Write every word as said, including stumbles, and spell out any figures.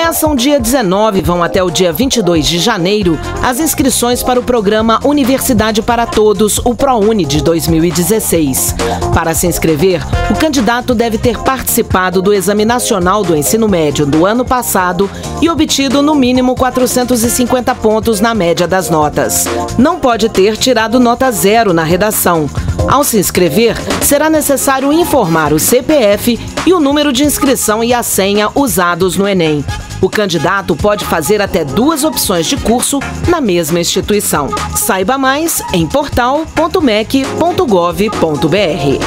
Começam dia dezenove e vão até o dia vinte e dois de janeiro as inscrições para o programa Universidade para Todos, o ProUni de dois mil e dezesseis. Para se inscrever, o candidato deve ter participado do Exame Nacional do Ensino Médio do ano passado e obtido no mínimo quatrocentos e cinquenta pontos na média das notas. Não pode ter tirado nota zero na redação. Ao se inscrever, será necessário informar o C P F e o número de inscrição e a senha usados no Enem. O candidato pode fazer até duas opções de curso na mesma instituição. Saiba mais em portal ponto mec ponto gov ponto br.